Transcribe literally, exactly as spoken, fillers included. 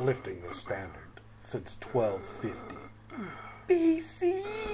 lifting the standard since twelve fifty B C.